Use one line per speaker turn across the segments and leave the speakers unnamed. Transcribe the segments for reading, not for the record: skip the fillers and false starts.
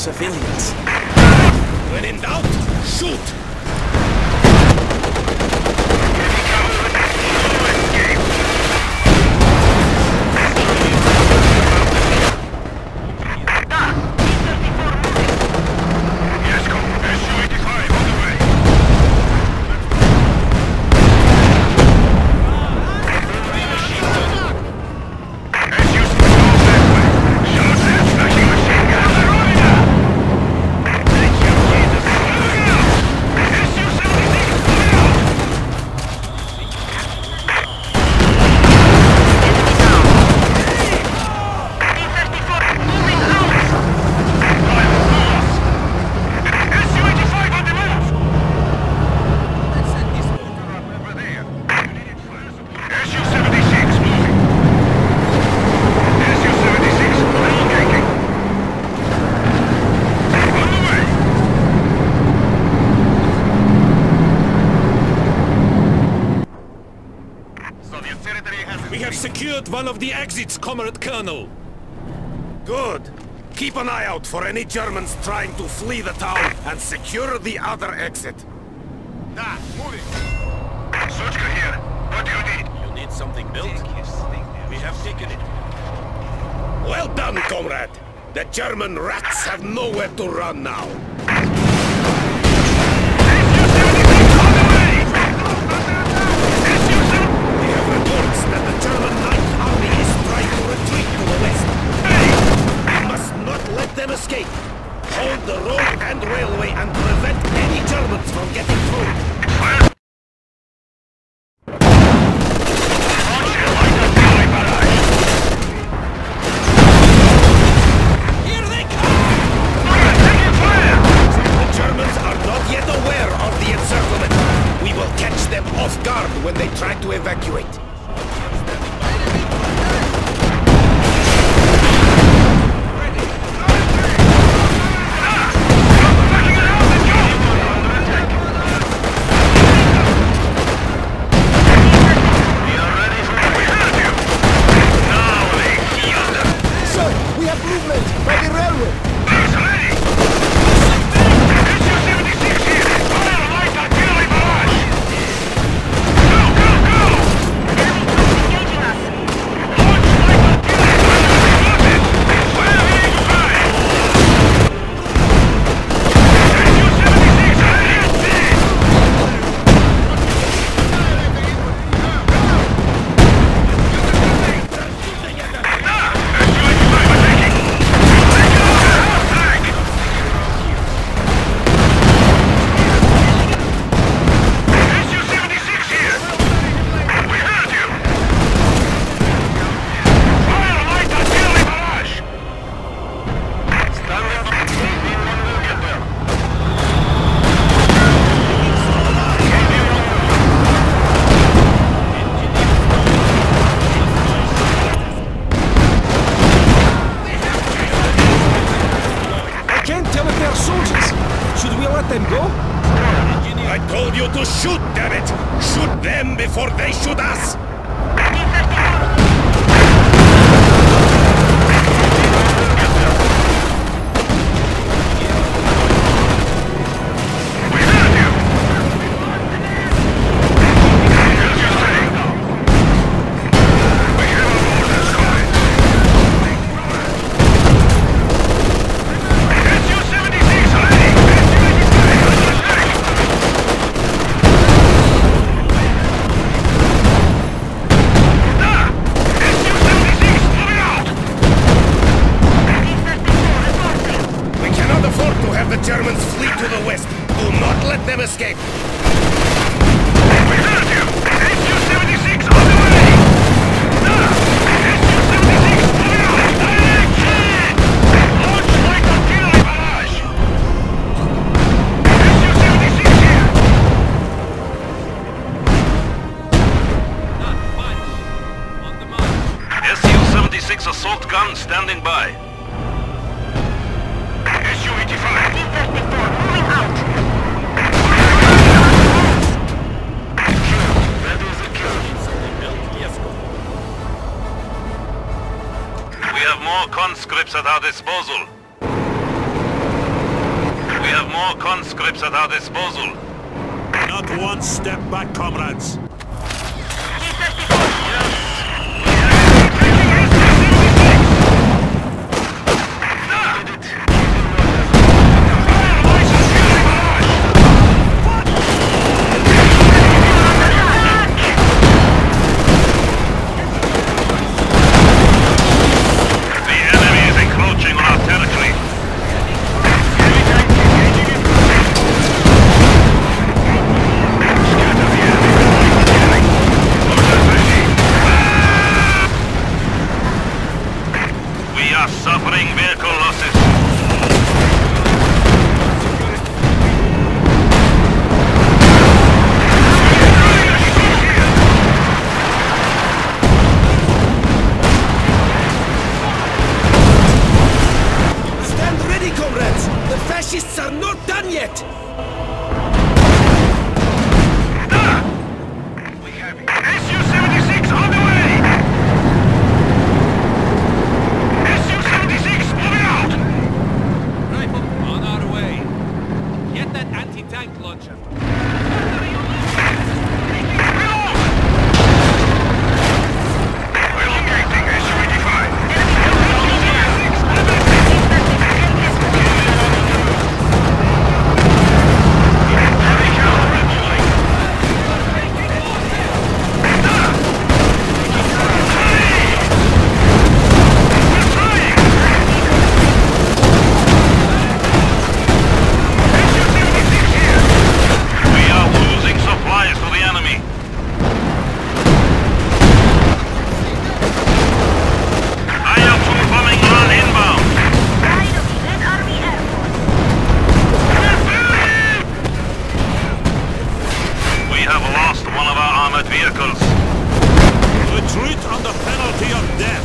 civilians.
When in doubt, shoot! One of the exits, Comrade Colonel.
Good. Keep an eye out for any Germans trying to flee the town and secure the other exit.
Da, moving. Sochka here. What do you need?
You need something built? We have taken it.
Well done, comrade. The German rats have nowhere to run now.
Them escape. Hold the road and railway and prevent any Germans from getting through.
Fire!
Here they come!
Taking fire!
The Germans are not yet aware of the encirclement. We will catch them off guard when they try to evacuate.
I told you to shoot, damn it! Shoot them before they shoot us! Germans flee to the west. Do not let them escape.
We heard you! SU-76 on the way! SU-76 moving out! Direct! Launch light artillery barrage! SU-76 here! On the mark. SU-76 assault gun standing by. SU-85.
B-34 moving out.
That is a kill. We have more conscripts at our disposal. We have more conscripts at our disposal.
Not one step back, comrades.
Suffering vehicle losses.
Stand ready, comrades! The fascists are not done yet!
We have Su-76 on the way! Su-76 moving out!
Rifle, on our way. Get that anti-tank launcher.
Elongating Su-85. Vehicles.
Retreat under penalty of death.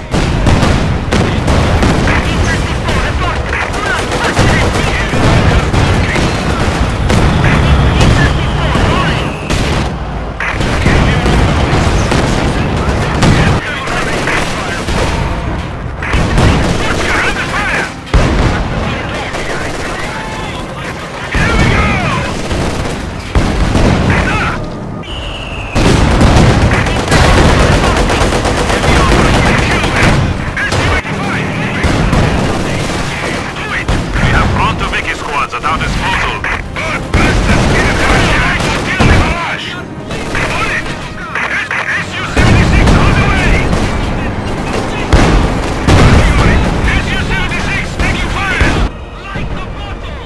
At our disposal. Su-76 on the way! Su-76 taking fire! Like the bottle!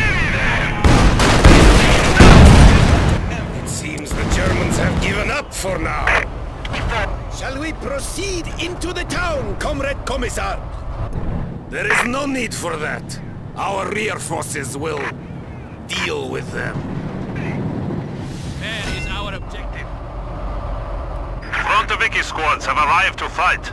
It seems the Germans have given up for now. Shall we proceed into the town, Comrade Commissar?
There is no need for that. Our rear forces will deal with them.
Where is our objective?
Frontoviki squads have arrived to fight.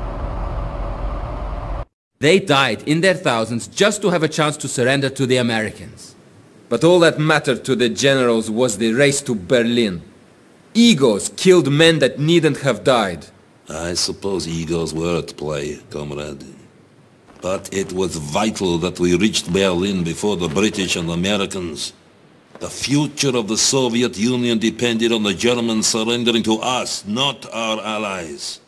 They died in their thousands just to have a chance to surrender to the Americans. But all that mattered to the generals was the race to Berlin. Egos killed men that needn't have died.
I suppose egos were at play, comrade. But it was vital that we reached Berlin before the British and Americans. The future of the Soviet Union depended on the Germans surrendering to us, not our allies.